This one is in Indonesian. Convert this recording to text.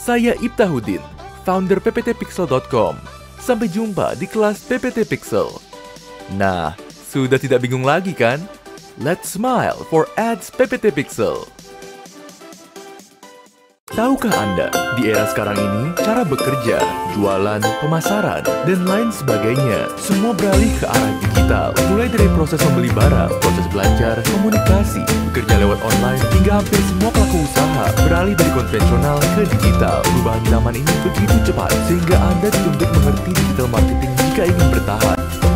Saya Iftahudin, founder pptpixel.com. Sampai jumpa di kelas PPT Pixel. Nah, sudah tidak bingung lagi kan? Let's smile for ads PPT Pixel. Tahukah Anda, di era sekarang ini, cara bekerja, jualan, pemasaran, dan lain sebagainya, semua beralih ke arah digital. Mulai dari proses membeli barang, proses belajar, komunikasi, bekerja lewat online, hingga hampir semua pelaku usaha beralih dari konvensional ke digital. Perubahan zaman ini begitu cepat, sehingga Anda dituntut mengerti digital marketing jika ingin bertahan.